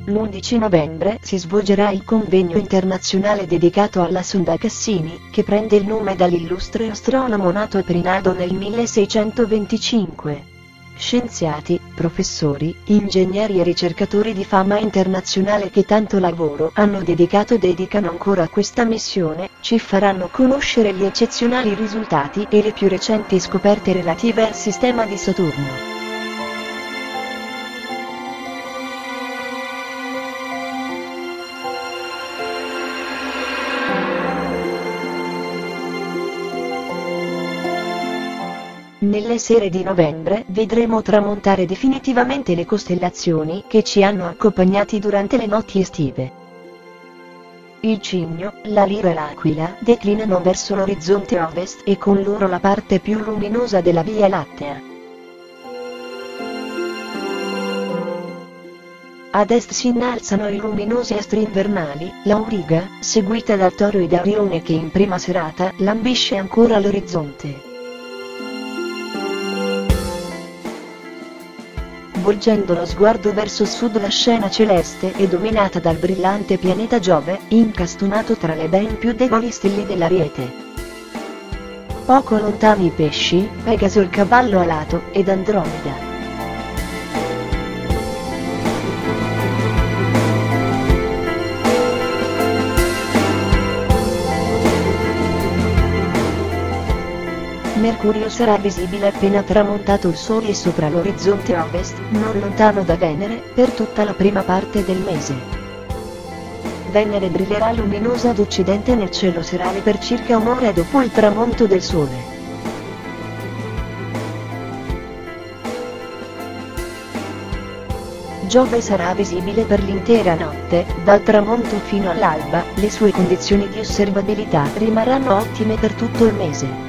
L'11 novembre si svolgerà il convegno internazionale dedicato alla sonda Cassini, che prende il nome dall'illustre astronomo nato a Prinaldo nel 1625. Scienziati, professori, ingegneri e ricercatori di fama internazionale che tanto lavoro hanno dedicato e dedicano ancora a questa missione, ci faranno conoscere gli eccezionali risultati e le più recenti scoperte relative al sistema di Saturno. Nelle sere di novembre vedremo tramontare definitivamente le costellazioni che ci hanno accompagnati durante le notti estive. Il Cigno, la Lira e l'Aquila declinano verso l'orizzonte ovest e con loro la parte più luminosa della Via Lattea. Ad est si innalzano i luminosi astri invernali, l'Auriga, seguita dal Toro e da Orione che in prima serata lambisce ancora l'orizzonte. Volgendo lo sguardo verso sud la scena celeste è dominata dal brillante pianeta Giove, incastonato tra le ben più deboli stelle dell'Ariete. Poco lontani i Pesci, Pegaso il cavallo alato, ed Andromeda. Mercurio sarà visibile appena tramontato il Sole sopra l'orizzonte ovest, non lontano da Venere, per tutta la prima parte del mese. Venere brillerà luminosa ad occidente nel cielo serale per circa un'ora dopo il tramonto del Sole. Giove sarà visibile per l'intera notte, dal tramonto fino all'alba, le sue condizioni di osservabilità rimarranno ottime per tutto il mese.